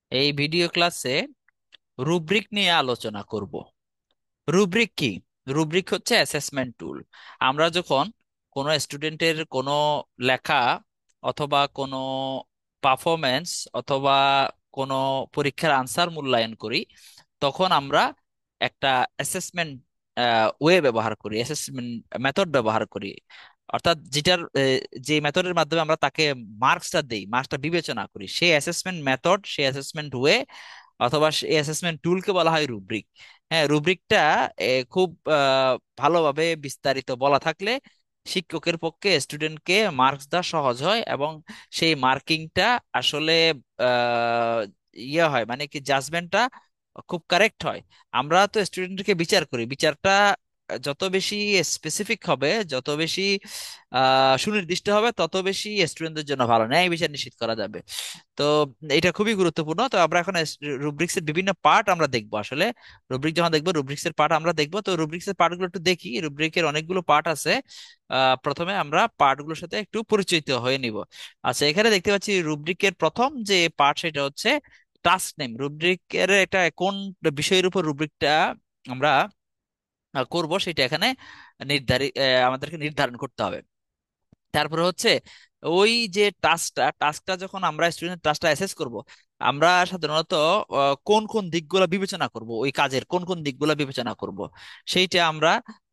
এই ভিডিও ক্লাসে রুব্রিক নিয়ে আলোচনা করব। রুব্রিক কি? রুব্রিক হচ্ছে অ্যাসেসমেন্ট টুল। আমরা যখন কোনো স্টুডেন্টের কোনো লেখা অথবা কোনো পারফরমেন্স অথবা কোনো পরীক্ষার আনসার মূল্যায়ন করি, তখন আমরা একটা অ্যাসেসমেন্ট ওয়ে ব্যবহার করি, অ্যাসেসমেন্ট মেথড ব্যবহার করি। অর্থাৎ যেটার যে মেথডের মাধ্যমে আমরা তাকে মার্কসটা দেই, মার্কসটা বিবেচনা করি, সেই অ্যাসেসমেন্ট মেথড, সেই অ্যাসেসমেন্ট ওয়ে অথবা এই অ্যাসেসমেন্ট টুলকে বলা হয় রুব্রিক। হ্যাঁ, রুব্রিকটা খুব ভালোভাবে বিস্তারিত বলা থাকলে শিক্ষকের পক্ষে স্টুডেন্টকে মার্কস দেওয়া সহজ হয়, এবং সেই মার্কিংটা আসলে আহ, ইয়ে হয়, মানে কি জাজমেন্টটা খুব কারেক্ট হয়। আমরা তো স্টুডেন্টকে বিচার করি, বিচারটা যত বেশি স্পেসিফিক হবে, যত বেশি সুনির্দিষ্ট হবে, তত বেশি স্টুডেন্টদের জন্য ভালো, ন্যায় বিচার নিশ্চিত করা যাবে। তো এটা খুবই গুরুত্বপূর্ণ। তো আমরা এখন রুব্রিক্স এর বিভিন্ন পার্ট আমরা দেখবো আসলে। রুব্রিক যখন দেখবো, রুব্রিক্স এর পার্ট আমরা দেখবো। তো রুব্রিক্স এর পার্ট গুলো একটু দেখি। রুব্রিকের অনেকগুলো পার্ট আছে। প্রথমে আমরা পার্ট গুলোর সাথে একটু পরিচিত হয়ে নিব। আচ্ছা, এখানে দেখতে পাচ্ছি রুব্রিকের প্রথম যে পার্ট সেটা হচ্ছে টাস্ক নেম। রুব্রিকের এটা কোন বিষয়ের উপর রুব্রিকটা আমরা করব সেটা এখানে আমাদেরকে নির্ধারণ করতে হবে। তারপরে হচ্ছে ওই যে টাস্কটা যখন আমরা স্টুডেন্ট টাস্কটা অ্যাসেস করব, আমরা সাধারণত কোন কোন দিকগুলো বিবেচনা করব, ওই কাজের কোন কোন দিকগুলো বিবেচনা করব সেইটা আমরা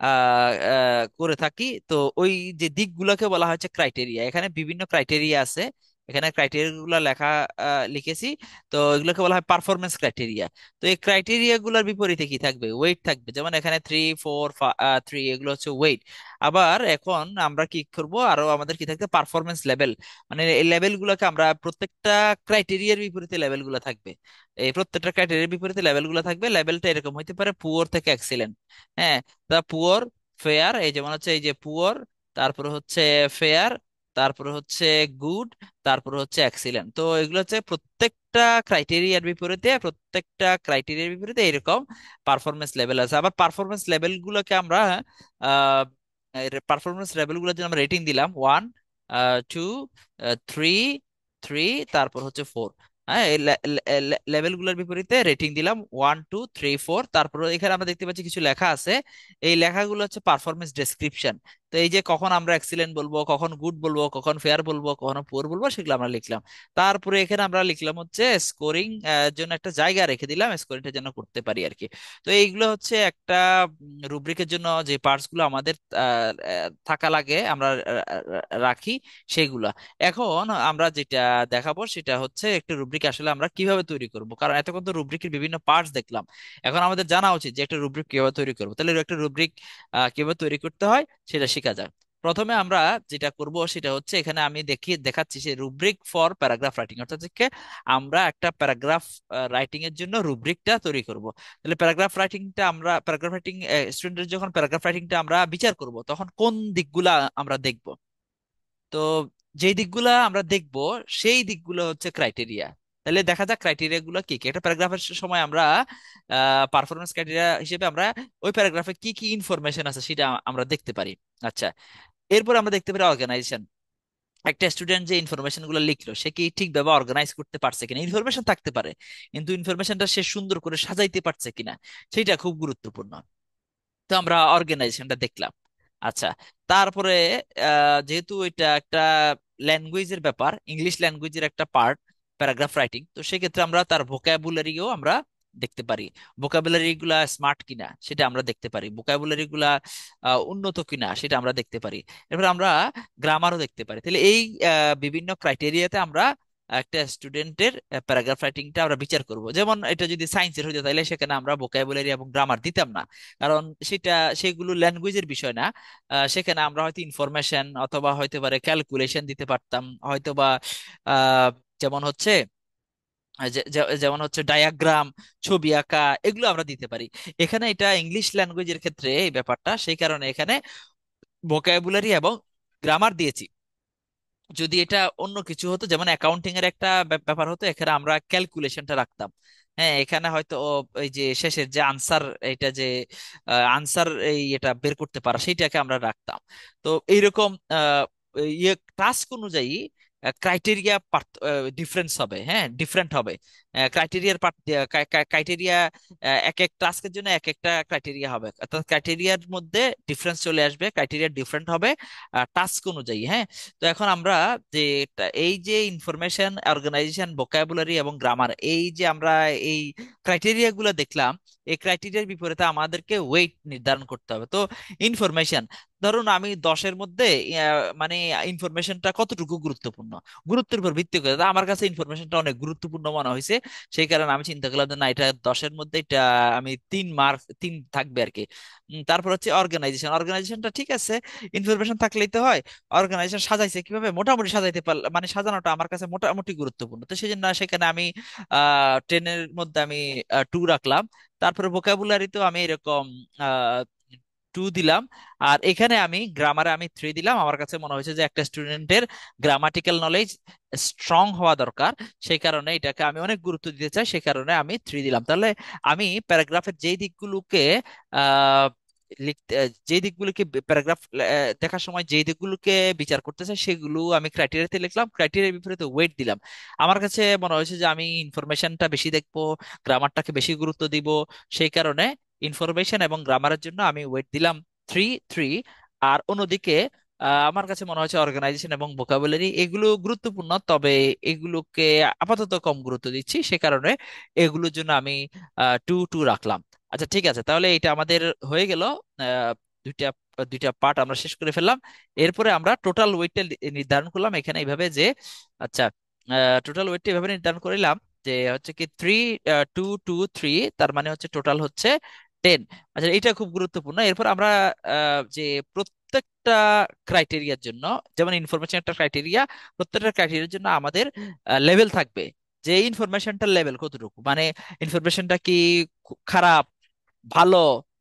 করে থাকি। তো ওই যে দিকগুলোকে বলা হচ্ছে ক্রাইটেরিয়া। এখানে বিভিন্ন ক্রাইটেরিয়া আছে, এখানে ক্রাইটেরিয়া গুলো লিখেছি। তো এগুলোকে বলা হয় পারফরমেন্স ক্রাইটেরিয়া। তো এই ক্রাইটেরিয়া গুলোর বিপরীতে কি থাকবে? ওয়েট থাকবে। যেমন এখানে 3 4 3, এগুলো হচ্ছে ওয়েট। আবার এখন আমরা কি করব, আরো আমাদের কি থাকতে পারফরমেন্স লেভেল, মানে এই লেভেল গুলোকে আমরা প্রত্যেকটা ক্রাইটেরিয়ার বিপরীতে লেভেল গুলো থাকবে। এই প্রত্যেকটা ক্রাইটেরিয়ার বিপরীতে লেভেল গুলো থাকবে। লেভেলটা এরকম হইতে পারে পুয়ার থেকে এক্সিলেন্ট। হ্যাঁ, তা পুয়ার, ফেয়ার, এই যেমন হচ্ছে এই যে পুয়ার, তারপরে হচ্ছে ফেয়ার, তারপরে হচ্ছে গুড, তারপরে হচ্ছে এক্সিলেন্ট। তো এগুলো হচ্ছে প্রত্যেকটা ক্রাইটেরিয়ার বিপরীতে এরকম পারফরমেন্স লেভেল আছে। আবার পারফরমেন্স লেভেল গুলোকে আমরা পারফরমেন্স লেভেল গুলো যদি আমরা রেটিং দিলাম 1 2 3 3, তারপর হচ্ছে 4। হ্যাঁ, এই লেভেল গুলোর বিপরীতে রেটিং দিলাম 1 2 3 4। তারপর এখানে আমরা দেখতে পাচ্ছি কিছু লেখা আছে। এই লেখাগুলো হচ্ছে পারফরমেন্স ডেসক্রিপশন। তো এই যে কখন আমরা এক্সিলেন্ট বলবো, কখন গুড বলবো, কখন ফেয়ার বলবো, কখন পুয়ার বলবো, সেগুলো আমরা লিখলাম। তারপরে এখানে আমরা লিখলাম হচ্ছে স্কোরিং জন্য একটা জায়গা রেখে দিলাম, স্কোরিংটা যেন করতে পারি আর কি। তো এইগুলো হচ্ছে একটা রুব্রিকের জন্য যে পার্টস গুলো আমাদের থাকা লাগে, আমরা রাখি সেগুলা। এখন আমরা যেটা দেখাবো সেটা হচ্ছে একটা রুব্রিক আসলে আমরা কিভাবে তৈরি করব, কারণ এতক্ষণ তো রুব্রিকের বিভিন্ন পার্টস দেখলাম। এখন আমাদের জানা উচিত যে একটা রুব্রিক কিভাবে তৈরি করবো। তাহলে একটা রুব্রিক কিভাবে তৈরি করতে হয় সেটা শেখা যায়। প্রথমে আমরা যেটা করব সেটা হচ্ছে, এখানে আমি দেখাচ্ছি যে রুব্রিক ফর প্যারাগ্রাফ রাইটিং, অর্থাৎ হচ্ছে আমরা একটা প্যারাগ্রাফ রাইটিং এর জন্য রুব্রিকটা তৈরি করব। তাহলে প্যারাগ্রাফ রাইটিং স্টুডেন্টের যখন প্যারাগ্রাফ রাইটিংটা আমরা বিচার করব, তখন কোন দিকগুলা আমরা দেখব? তো যেই দিকগুলা আমরা দেখব সেই দিকগুলো হচ্ছে ক্রাইটেরিয়া। তাহলে দেখা যাক ক্রাইটেরিয়া গুলো কি কি। একটা প্যারাগ্রাফের সময় আমরা পারফরমেন্স ক্রাইটেরিয়া হিসেবে আমরা ওই প্যারাগ্রাফে কি কি ইনফরমেশন আছে সেটা আমরা দেখতে পারি। আচ্ছা, এরপর আমরা দেখতে পারি অর্গানাইজেশন। একটা স্টুডেন্ট যে ইনফরমেশন গুলো লিখলো, সে কি ঠিকভাবে অর্গানাইজ করতে পারছে কিনা। ইনফরমেশন থাকতে পারে, কিন্তু ইনফরমেশনটা সে সুন্দর করে সাজাইতে পারছে কিনা, সেটা খুব গুরুত্বপূর্ণ। তো আমরা অর্গানাইজেশনটা দেখলাম। আচ্ছা, তারপরে যেহেতু এটা একটা ল্যাঙ্গুয়েজের ব্যাপার, ইংলিশ ল্যাঙ্গুয়েজের একটা পার্ট প্যারাগ্রাফ রাইটিং, তো সেক্ষেত্রে আমরা তার ভোকাবুলারিও আমরা দেখতে পারি। ভোকাবুলারি গুলা স্মার্ট কিনা সেটা আমরা দেখতে পারি, ভোকাবুলারি গুলা উন্নত কিনা সেটা আমরা দেখতে পারি। এরপর আমরা গ্রামারও দেখতে পারি। তাহলে এই বিভিন্ন ক্রাইটেরিয়াতে আমরা একটা স্টুডেন্টের প্যারাগ্রাফ রাইটিংটা আমরা বিচার করব। যেমন এটা যদি সায়েন্সের হতো তাহলে সেখানে আমরা ভোকাবুলারি এবং গ্রামার দিতাম না, কারণ সেগুলো ল্যাঙ্গুয়েজের বিষয় না। সেখানে আমরা হয়তো ইনফরমেশন অথবা হয়তো পারে ক্যালকুলেশন দিতে পারতাম, হয়তো বা আহ, যেমন হচ্ছে যেমন হচ্ছে ডায়াগ্রাম, ছবি আঁকা, এগুলো আমরা দিতে পারি। এখানে এটা ইংলিশ ল্যাঙ্গুয়েজের ক্ষেত্রে এই ব্যাপারটা, সেই কারণে এখানে ভোকাবুলারি এবং গ্রামার দিয়েছি। যদি এটা অন্য কিছু হতো, যেমন অ্যাকাউন্টিং এর একটা ব্যাপার হতো, এখানে আমরা ক্যালকুলেশনটা রাখতাম। হ্যাঁ, এখানে হয়তো এই যে শেষের যে আনসার, এটা যে আনসার এই এটা বের করতে পারা, সেইটাকে আমরা রাখতাম। তো এইরকম ইয়ে টাস্ক অনুযায়ী ক্রাইটেরিয়া ডিফারেন্স হবে, হ্যাঁ ডিফারেন্ট হবে। ক্রাইটেরিয়ার ক্রাইটেরিয়া এক এক টাস্কের জন্য এক একটা ক্রাইটেরিয়া হবে, অর্থাৎ ক্রাইটেরিয়ার মধ্যে ডিফারেন্স চলে আসবে, ক্রাইটেরিয়া ডিফারেন্ট হবে টাস্ক অনুযায়ী। হ্যাঁ, তো এখন আমরা যে এই যে ইনফরমেশন, অর্গানাইজেশন, ভোকাবুলারি এবং গ্রামার, এই যে আমরা এই ক্রাইটেরিয়া গুলো দেখলাম, এই ক্রাইটেরিয়ার বিপরীতে আমাদেরকে ওয়েট নির্ধারণ করতে হবে। তো ইনফরমেশন, ধরুন আমি 10-এর মধ্যে মানে ইনফরমেশনটা কতটুকু গুরুত্বপূর্ণ, গুরুত্বের উপর ভিত্তি করে তো আমার কাছে ইনফরমেশনটা অনেক গুরুত্বপূর্ণ মনে হয়েছে। সেই কারণে আমি চিন্তা করলাম যে না, এটা 10-এর মধ্যে এটা আমি 3 মার্ক, 3 থাকবে আর কি। তারপর হচ্ছে অর্গানাইজেশন, অর্গানাইজেশনটা ঠিক আছে, ইনফরমেশন থাকলেই তো হয়। অর্গানাইজেশন সাজাইছে কিভাবে, মোটামুটি সাজাইতে পারলাম, মানে সাজানোটা আমার কাছে মোটামুটি গুরুত্বপূর্ণ, তো সেই জন্য সেখানে আমি 10-এর মধ্যে আমি 2 রাখলাম। তারপরে ভোকাবুলারিতেও আমি এরকম 2 দিলাম। আর এখানে আমি গ্রামারে আমি 3 দিলাম। আমার কাছে মনে হয়েছে যে একটা স্টুডেন্টের গ্রামাটিক্যাল নলেজ স্ট্রং হওয়া দরকার, সেই কারণে এটাকে আমি অনেক গুরুত্ব দিতে চাই, সেই কারণে আমি 3 দিলাম। তাহলে আমি প্যারাগ্রাফের যেই দিকগুলোকে আহ লিখতে, যেই দিকগুলোকে প্যারাগ্রাফ দেখার সময় যেই দিকগুলোকে বিচার করতে চাই সেগুলো আমি ক্রাইটেরিয়াতে লিখলাম, ক্রাইটেরিয়ার বিপরীতে ওয়েট দিলাম। আমার কাছে মনে হয়েছে যে আমি ইনফরমেশনটা বেশি দেখবো, গ্রামারটাকে বেশি গুরুত্ব দিব, সেই কারণে ইনফরমেশন এবং গ্রামারের জন্য আমি ওয়েট দিলাম 3-3। আর অন্যদিকে আমার কাছে মনে হচ্ছে অর্গানাইজেশন এবং ভোকাবুলারি এগুলো গুরুত্বপূর্ণ, তবে এগুলোকে আপাতত কম গুরুত্ব দিচ্ছি, সে কারণে এগুলোর জন্য আমি 2-2 রাখলাম। আচ্ছা ঠিক আছে, তাহলে এটা আমাদের হয়ে গেল। আহ, দুইটা দুইটা পার্ট আমরা শেষ করে ফেললাম। এরপরে আমরা টোটাল ওয়েটটা নির্ধারণ করলাম এখানে এইভাবে যে, আচ্ছা টোটাল ওয়েটটা এভাবে নির্ধারণ করলাম যে হচ্ছে কি 3 2 2 3, তার মানে হচ্ছে টোটাল হচ্ছে 10। আচ্ছা, এটা খুব গুরুত্বপূর্ণ। এরপর আমরা যে প্রত্যেকটা ক্রাইটেরিয়ার জন্য, যেমন ইনফরমেশন একটা ক্রাইটেরিয়া, প্রত্যেকটা ক্রাইটেরিয়ার জন্য আমাদের লেভেল থাকবে, যে ইনফরমেশনটার লেভেল কতটুকু, মানে ইনফরমেশনটা কি খারাপ, ভালো,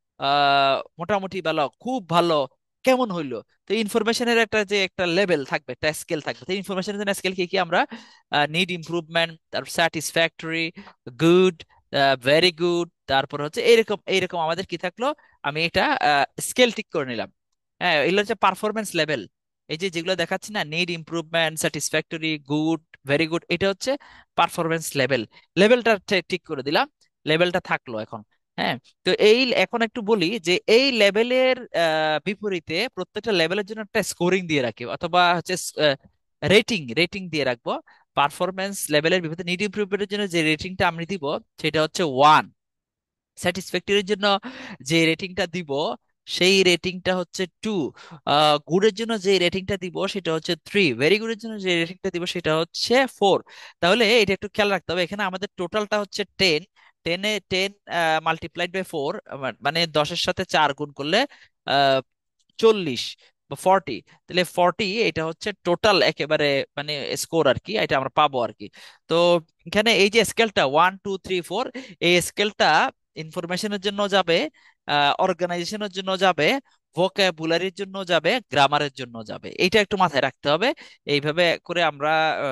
মোটামুটি ভালো, খুব ভালো, কেমন হইলো। তো ইনফরমেশনের একটা যে একটা লেভেল থাকবে, একটা স্কেল থাকবে। তো ইনফরমেশনের জন্য স্কেল কি কি আমরা, নিড ইমপ্রুভমেন্ট, তারপর স্যাটিসফ্যাক্টরি, গুড, ভেরি গুড, তারপর হচ্ছে এইরকম এইরকম আমাদের কি থাকলো, আমি এটা স্কেল টিক করে নিলাম। হ্যাঁ, এগুলো হচ্ছে পারফরমেন্স লেভেল। এই যে যেগুলো দেখাচ্ছি না, need improvement, satisfactory, good, very good, এটা হচ্ছে পারফরমেন্স লেভেল। লেভেলটা ঠিক করে দিলাম, লেভেলটা থাকলো এখন। হ্যাঁ, তো এই এখন একটু বলি যে এই লেভেলের বিপরীতে প্রত্যেকটা লেভেলের জন্য একটা স্কোরিং দিয়ে রাখি, অথবা হচ্ছে রেটিং রেটিং দিয়ে রাখবো। পারফরমেন্স লেভেলের বিপরীতে নিড ইমপ্রুভমেন্টের জন্য যে রেটিংটা আমি দিব সেটা হচ্ছে 1। স্যাটিসফ্যাক্টরির জন্য যে রেটিংটা দিব সেই রেটিংটা হচ্ছে 2। গুডের জন্য যে রেটিংটা দিব সেটা হচ্ছে 3। ভেরি গুডের জন্য যে রেটিংটা দিব সেটা হচ্ছে 4। তাহলে এটা একটু খেয়াল রাখতে হবে, এখানে আমাদের টোটালটা হচ্ছে 10। 10 মাল্টিপ্লাইড বাই 4, মানে 10-এর সাথে 4 গুণ করলে 40 বা 40। তাহলে 40, এটা হচ্ছে টোটাল একেবারে মানে স্কোর আর কি, এটা আমরা পাবো আর কি। তো এখানে এই যে স্কেলটা 1 2 3 4, এই স্কেলটা ইনফরমেশনের জন্য যাবে, অর্গানাইজেশনের জন্য যাবে, ভোকাবুলারির জন্য যাবে, গ্রামারের জন্য যাবে, এইটা একটু মাথায় রাখতে হবে। এইভাবে করে আমরা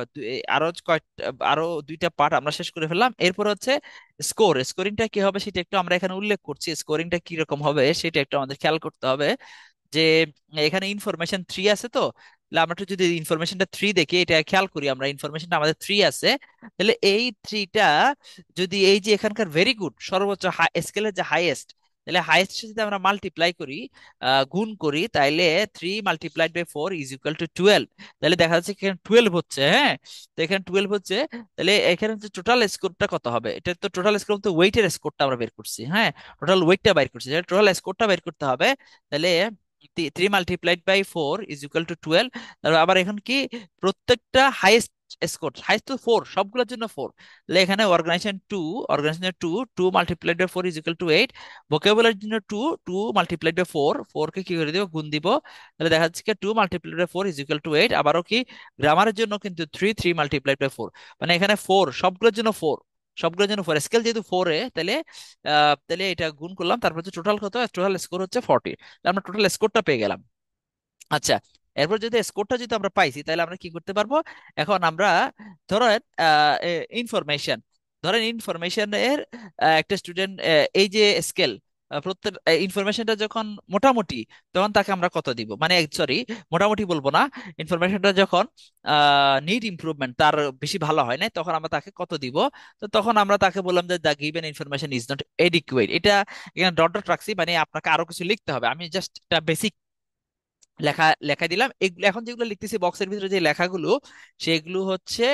আরো 2টা পার্ট আমরা শেষ করে ফেললাম। এরপর হচ্ছে স্কোর, স্কোরিংটা কি হবে সেটা একটু আমরা এখানে উল্লেখ করছি, স্কোরিংটা কি রকম হবে সেটা একটু আমাদের খেয়াল করতে হবে। যে এখানে ইনফরমেশন 3 আছে, তো তাহলে আমরা একটু যদি ইনফরমেশনটা 3 দেখি, এটা খেয়াল করি আমরা, ইনফরমেশনটা আমাদের 3 আছে। তাহলে এই 3টা যদি এই যে এখানকার ভেরি গুড সর্বোচ্চ স্কেলের যে হাইয়েস্ট, তাহলে হাইয়েস্ট যদি আমরা মাল্টিপ্লাই করি, গুণ করি, তাইলে 3 × 4 = 12। তাহলে দেখা যাচ্ছে এখানে 12 হচ্ছে। হ্যাঁ, তো এখানে 12 হচ্ছে। তাহলে এখানে হচ্ছে টোটাল স্কোরটা কত হবে, এটা তো টোটাল স্কোর তো ওয়েটের স্কোরটা আমরা বের করছি। হ্যাঁ, টোটাল ওয়েটটা বের করছি, টোটাল স্কোরটা বের করতে হবে। তাহলে 3 × 4 = 12। তারপর আবার এখন কি, প্রত্যেকটা হাইয়েস্ট স্কোর, হাইয়েস্ট তো 4, সবগুলোর জন্য 4। তাহলে এখানে অর্গানাইজেশন 2, 2 × 4 = 8। ভোকাবুলারির জন্য 2, 2 × 4, 4 কে কি করে দিব, গুণ দিব। তাহলে দেখা যাচ্ছে কি 2 × 4 = 8। আবারও কি, গ্রামারের জন্য কিন্তু 3 × 4, মানে এখানে 4 সবগুলোর জন্য 4, সবগুলোর জন্য 4, স্কেল যেহেতু 4 এ, তাহলে তাহলে এটা গুণ করলাম, তারপর হচ্ছে টোটাল কত, টোটাল স্কোর হচ্ছে 40। আমরা টোটাল স্কোরটা পেয়ে গেলাম। আচ্ছা, এরপর যদি স্কোরটা যদি আমরা পাইছি, তাহলে আমরা কি করতে পারবো, এখন আমরা ধরেন ইনফরমেশন, ধরেন ইনফরমেশনের একটা স্টুডেন্ট, এই যে স্কেল প্রত্যেক ইনফরমেশনটা যখন মোটামুটি, তখন তাকে আমরা কত দিব, মানে সরি, মোটামুটি বলবো না, ইনফরমেশনটা যখন নিড ইমপ্রুভমেন্ট, তার বেশি ভালো হয় না, তখন আমরা তাকে কত দিব। তো তখন আমরা তাকে বললাম যে the given information is not adequate. এটা এখানে ডট ডট রাখছি, মানে আপনাকে আরো কিছু লিখতে হবে, আমি জাস্ট একটা বেসিক লেখা লেখা দিলাম। এগুলো এখন যেগুলো লিখতেছি বক্সের ভিতরে যে লেখাগুলো, সেগুলো হচ্ছে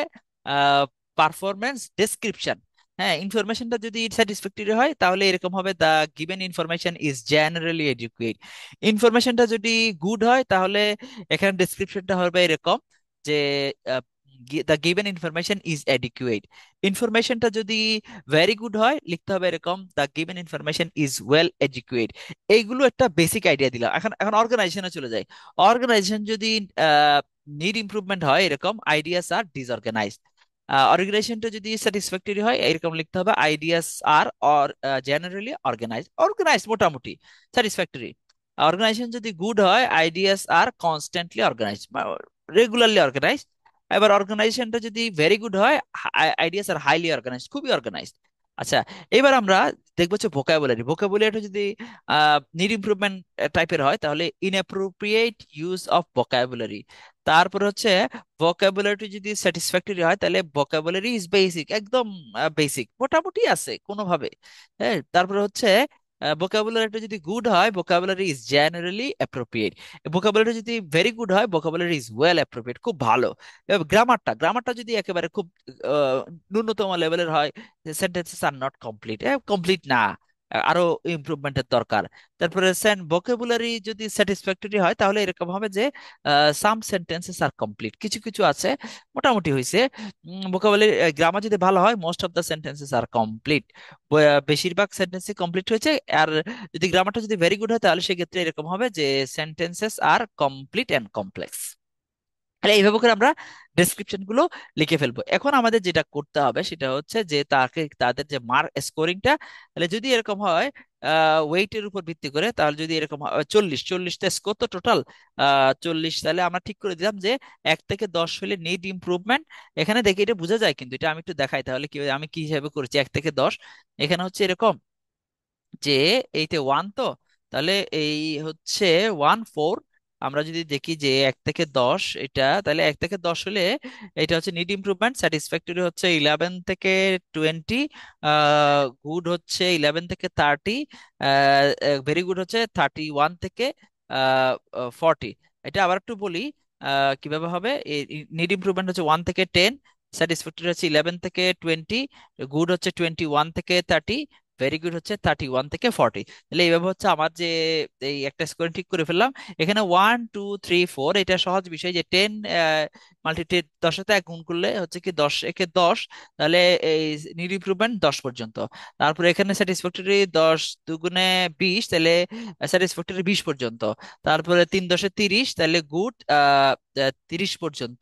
পারফরমেন্স ডেসক্রিপশন। হ্যাঁ, ইনফরমেশনটা যদি স্যাটিসফ্যাক্টরি হয় তাহলে এরকম হবে, the given information is generally adequate. ইনফরমেশনটা যদি গুড হয় তাহলে এখানে ডেসক্রিপশনটা হবে এরকম, যে the given information is adequate. ইনফরমেশনটা যদি ভেরি গুড হয় লিখতে হবে এরকম, the given information is well adequate. এইগুলো একটা বেসিক আইডিয়া দিলাম। এখন এখন অর্গানাইজেশনে চলে যাই। অর্গানাইজেশন যদি নিড ইমপ্রুভমেন্ট হয় এরকম, আইডিয়াস আর ডিসঅর্গানাইজড। অর্গানাইজেশনটা যদি স্যাটিসফ্যাক্টরি হয় এরকম লিখতে হবে, ideas are or generally organise, organise মোটামুটি স্যাটিসফ্যাক্টরি। অর্গানাইজেশন যদি গুড হয়, ideas are constantly organise, regularly organise. এবার অর্গানাইজেশনটা যদি ভেরি গুড হয়, আইডিয়াস আর হাইলি অর্গানাইজ, খুবই অর্গানাইজড। আচ্ছা, এবার আমরা দেখবো হচ্ছে ভোকাবুলারি। ভোকাবুলারিটা যদি নিড ইমপ্রুভমেন্ট টাইপের হয় তাহলে ইনঅ্যাপ্রোপ্রিয়েট ইউজ অফ ভোকাবুলারি। তারপর হচ্ছে ভোকাবুলারিটি যদি স্যাটিসফ্যাক্টরি হয় তাহলে ভোকাবুলারি ইজ বেসিক, একদম বেসিক, মোটামুটি আছে কোনোভাবে। হ্যাঁ, তারপর হচ্ছে ভোকাবুলারিটা যদি গুড হয়, vocabulary is generally appropriate. Vocabulary যদি ভেরি গুড হয়, ভোকাবুলারি ইজ ওয়েল অ্যাপ্রোপ্রিয়েট, খুব ভালো। গ্রামারটা গ্রামারটা যদি একেবারে খুব ন্যূনতম লেভেলের হয়, sentences are not complete, complete না, আরো ইমপ্রুভমেন্টের দরকার। তারপরে ভোকাবুলারি যদি স্যাটিসফ্যাক্টরি হয় তাহলে এরকম হবে যে সাম সেন্টেন্সেস আর কমপ্লিট, কিছু কিছু আছে মোটামুটি হয়েছে। ভোকাবুলারি গ্রামার যদি ভালো হয়, most of the sentences are complete, বেশিরভাগ সেন্টেন্সই কমপ্লিট হয়েছে। আর যদি গ্রামারটা যদি ভেরি গুড হয় তাহলে সেক্ষেত্রে এরকম হবে যে sentences are complete and complex. তাহলে এইভাবে করে আমরা ডেসক্রিপশন গুলো লিখে ফেলবো। এখন আমাদের যেটা করতে হবে সেটা হচ্ছে যে তাকে তাদের যে মার্ক স্কোরিংটা, তাহলে যদি এরকম হয় ওয়েটের উপর ভিত্তি করে, তাহলে যদি এরকম হয় 40, 40টা স্কোর তো টোটাল 40, তাহলে আমরা ঠিক করে দিলাম যে 1 থেকে 10 হলে নিড ইমপ্রুভমেন্ট। এখানে দেখে এটা বোঝা যায়, কিন্তু এটা আমি একটু দেখাই তাহলে কি আমি কি হিসাবে করেছি 1 থেকে 10। এখানে হচ্ছে এরকম যে এইতে 1 তো, তাহলে এই হচ্ছে 1, 4। আমরা যদি দেখি যে 1 থেকে 10 এটা, তাহলে 1 থেকে 10 হলে এটা হচ্ছে নিড ইমপ্রুভমেন্ট, স্যাটিসফ্যাক্টরি হচ্ছে 11 থেকে 20, গুড হচ্ছে 11 থেকে 30, ভেরি গুড হচ্ছে 31 থেকে 40। এটা আবার একটু বলি কিভাবে হবে। নিড ইমপ্রুভমেন্ট হচ্ছে 1 থেকে 10, স্যাটিসফ্যাক্টরি হচ্ছে 11 থেকে 20, গুড হচ্ছে 21 থেকে 30, ভেরি গুড হচ্ছে 31 থেকে 40। তাহলে এইভাবে হচ্ছে আমার যে এই একটা স্কোর ঠিক করে ফেললাম। এখানে 1, 2, 3, 4 এটা সহজ বিষয়, যে 10 মাল্টি 10 সাথে এক গুণ করলে হচ্ছে কি 10 একে 10, তাহলে এই নিড ইমপ্রুভমেন্ট 10 পর্যন্ত। তারপরে এখানে স্যাটিসফ্যাক্টরি 10 2 গুণে 20, তাহলে স্যাটিসফ্যাক্টরি 20 পর্যন্ত। তারপরে 3 10 এ 30, তাহলে গুড 30 পর্যন্ত।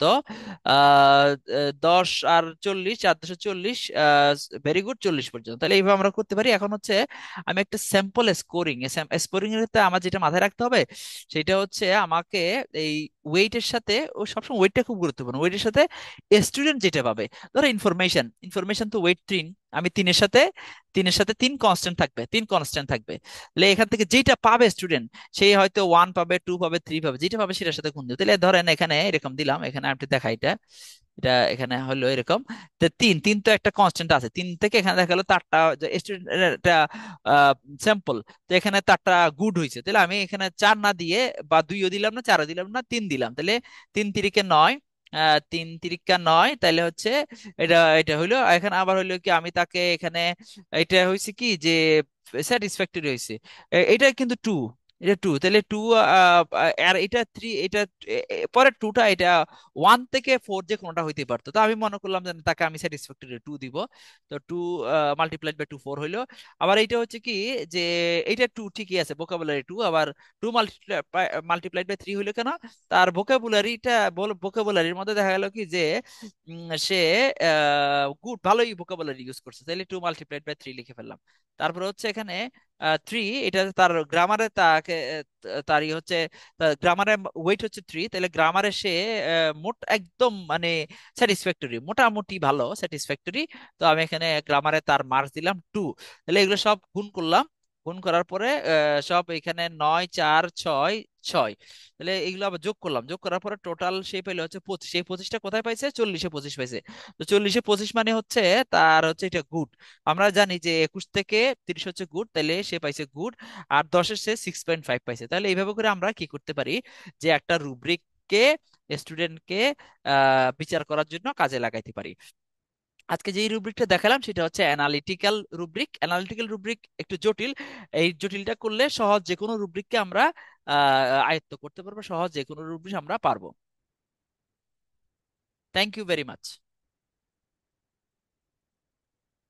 10 আর 40, 4 10 এ 40, ভেরি গুড 40 পর্যন্ত। তাহলে এইভাবে আমরা করতে পারি। এখন হচ্ছে আমি একটা স্যাম্পল স্কোরিং, স্কোরিং এর ক্ষেত্রে আমার যেটা মাথায় রাখতে হবে সেটা হচ্ছে আমাকে এই ওয়েটের সাথে, ও সবসময় ওয়েটটা খুব গুরুত্বপূর্ণ, ওয়েটের সাথে স্টুডেন্ট যেটা পাবে। ধরো ইনফরমেশন, ইনফরমেশন তো ওয়েট 3, আমি তিনের সাথে 3 কনস্ট্যান্ট থাকবে, 3 কনস্ট্যান্ট থাকবে। তাহলে এখান থেকে যেটা পাবে স্টুডেন্ট, সেই হয়তো 1 পাবে, 2 পাবে, 3 পাবে, যেটা পাবে সেটার সাথে গুণ দিও। তাহলে ধরেন এখানে এরকম দিলাম, এখানে আমি একটু দেখাই এটা। এটা এখানে হলো এরকম, তো 3 3 তো একটা কনস্ট্যান্ট আছে, 3 থেকে এখানে দেখা গেলো 4টা স্টুডেন্ট স্যাম্পল। তো এখানে 4টা গুড হয়েছে, তাহলে আমি এখানে 4 না দিয়ে, বা 2ও দিলাম না, 4ও দিলাম না, 3 দিলাম। তাহলে 3 3 কে 9, 3 3 কা 9, তাহলে হচ্ছে এটা এটা হইলো। এখন আবার হইলো কি আমি তাকে এখানে, এটা হয়েছে কি যে স্যাটিসফ্যাক্টরি হয়েছে, এটা কিন্তু 2, এটা 2, তাহলে 2 আর এটা 3, এটা পরের 2টা এটা 1 থেকে 4 যে কোনোটা হইতে পারতো। তো আমি মনে করলাম যে তাকে আমি স্যাটিসফ্যাক্টরি 2 দিব। তো 2 × 2 4 হইলো। আবার এইটা হচ্ছে কি যে এইটা 2 ঠিকই আছে, ভোকাবুলারি 2। আবার 2 × 3 হইলো কেন, তার ভোকাবুলারিটা, ভোকাবুলারির মধ্যে দেখা গেল কি যে সে গুড, ভালোই ভোকাবুলারি ইউজ করছে, তাহলে 2 × 3 লিখে ফেললাম। তারপর হচ্ছে এখানে 3, এটা তার গ্রামারে তাকে তারই হচ্ছে গ্রামারে ওয়েট হচ্ছে 3, তাহলে গ্রামারে সে মোট একদম মানে স্যাটিসফ্যাক্টরি, মোটামুটি ভালো স্যাটিসফ্যাক্টরি। তো আমি এখানে গ্রামারে তার মার্কস দিলাম 2। তাহলে এগুলো সব গুণ করলাম, গুণ করার পরে সব এখানে 9 4 6 6, তাহলে এগুলো আবার যোগ করলাম, যোগ করার পরে টোটাল সে পেলে হচ্ছে 25। সেই 25টা কোথায় পাইছে? 40-এ 25 পাইছে। তো 40-এ 25 মানে হচ্ছে তার হচ্ছে এটা গুড। আমরা জানি যে 21 থেকে 30 হচ্ছে গুড, তাহলে সে পাইছে গুড। আর 10-এর সে 6.5 পাইছে। তাহলে এইভাবে করে আমরা কি করতে পারি, যে একটা রুব্রিককে, স্টুডেন্টকে বিচার করার জন্য কাজে লাগাইতে পারি। আজকে যে রুব্রিকটা দেখালাম সেটা হচ্ছে অ্যানালিটিক্যাল রুব্রিক। অ্যানালিটিক্যাল রুব্রিক একটু জটিল। এই জটিলটা করলে সহজ যে কোনো রুব্রিককে আমরা আয়ত্ত করতে পারবো, সহজ যে কোনো রুব্রিক আমরা পারবো। Thank you very much.